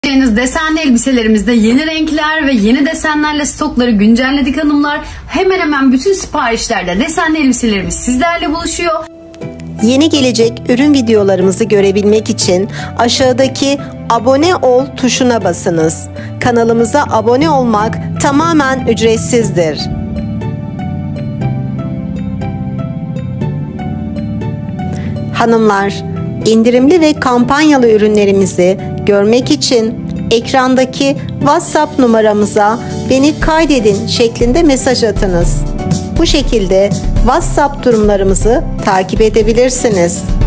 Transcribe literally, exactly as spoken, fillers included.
Desenli elbiselerimizde yeni renkler ve yeni desenlerle stokları güncelledik hanımlar. Hemen hemen bütün siparişlerde desenli elbiselerimiz sizlerle buluşuyor. Yeni gelecek ürün videolarımızı görebilmek için aşağıdaki abone ol tuşuna basınız. Kanalımıza abone olmak tamamen ücretsizdir. Hanımlar, indirimli ve kampanyalı ürünlerimizi görmek için ekrandaki WhatsApp numaramıza "beni kaydedin" şeklinde mesaj atınız. Bu şekilde WhatsApp durumlarımızı takip edebilirsiniz.